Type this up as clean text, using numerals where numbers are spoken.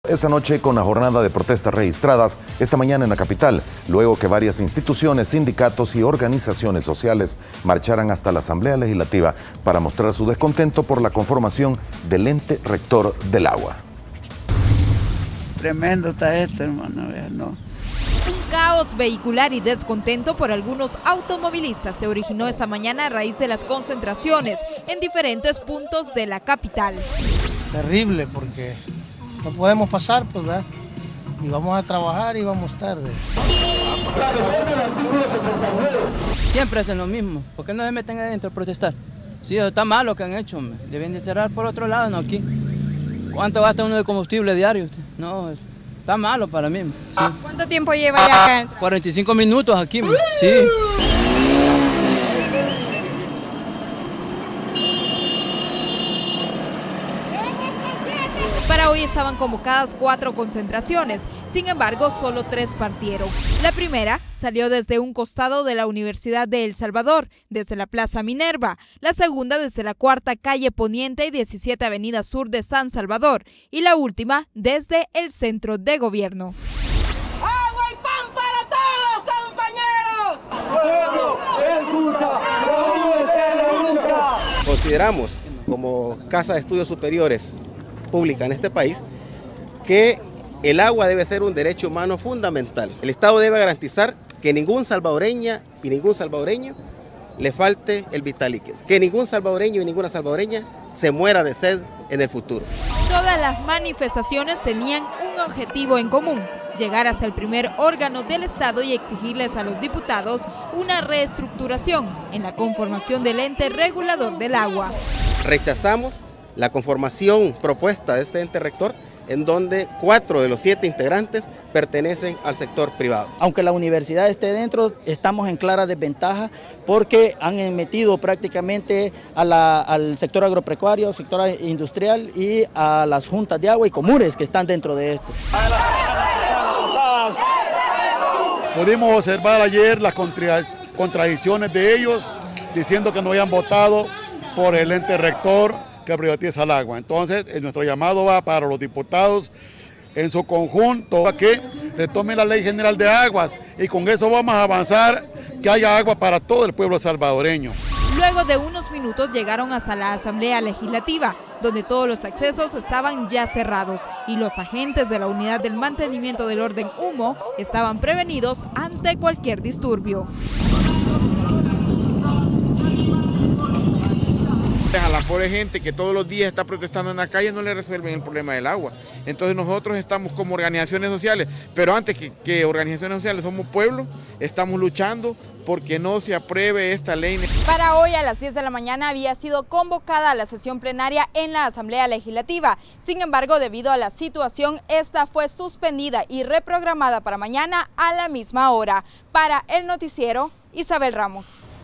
Esta noche con la jornada de protestas registradas esta mañana en la capital, luego que varias instituciones, sindicatos y organizaciones sociales marcharan hasta la Asamblea Legislativa para mostrar su descontento por la conformación del ente rector del agua. Tremendo está esto, hermano, no. Un caos vehicular y descontento por algunos automovilistas se originó esta mañana a raíz de las concentraciones en diferentes puntos de la capital. Terrible porque no podemos pasar, pues, ¿verdad? Y vamos a trabajar y vamos tarde. Siempre hacen lo mismo, ¿por qué no se meten adentro a protestar? Sí, está mal lo que han hecho, deben de cerrar por otro lado, no aquí. ¿Cuánto gasta uno de combustible diario? No, está malo para mí. Sí. ¿Cuánto tiempo lleva ya acá? 45 minutos aquí, sí. Para hoy estaban convocadas 4 concentraciones, sin embargo solo 3 partieron. La primera salió desde un costado de la Universidad de El Salvador, desde la Plaza Minerva, la segunda desde la 4ª calle Poniente y 17 Avenida Sur de San Salvador, y la última desde el centro de gobierno. ¡Agua y pan para todos, compañeros! Consideramos, como Casa de Estudios Superiores pública en este país, que el agua debe ser un derecho humano fundamental. El Estado debe garantizar que ningún salvadoreña y ningún salvadoreño le falte el vital líquido, que ningún salvadoreño y ninguna salvadoreña se muera de sed en el futuro. Todas las manifestaciones tenían un objetivo en común: llegar hasta el primer órgano del Estado y exigirles a los diputados una reestructuración en la conformación del ente regulador del agua. Rechazamos la conformación propuesta de este ente rector, en donde 4 de los 7 integrantes pertenecen al sector privado. Aunque la universidad esté dentro, estamos en clara desventaja porque han metido prácticamente al sector agropecuario, sector industrial y a las juntas de agua y comunes que están dentro de esto. Pudimos observar ayer las contradicciones de ellos, diciendo que no habían votado por el ente rector que privatiza el agua. Entonces, nuestro llamado va para los diputados en su conjunto a que retomen la Ley General de Aguas y con eso vamos a avanzar, que haya agua para todo el pueblo salvadoreño. Luego de unos minutos llegaron hasta la Asamblea Legislativa, donde todos los accesos estaban ya cerrados y los agentes de la Unidad del Mantenimiento del Orden Humo estaban prevenidos ante cualquier disturbio. A la pobre gente que todos los días está protestando en la calle no le resuelven el problema del agua. Entonces nosotros estamos como organizaciones sociales, pero antes que organizaciones sociales somos pueblo, estamos luchando porque no se apruebe esta ley. Para hoy a las 10 de la mañana había sido convocada a la sesión plenaria en la Asamblea Legislativa. Sin embargo, debido a la situación, esta fue suspendida y reprogramada para mañana a la misma hora. Para el noticiero, Isabel Ramos.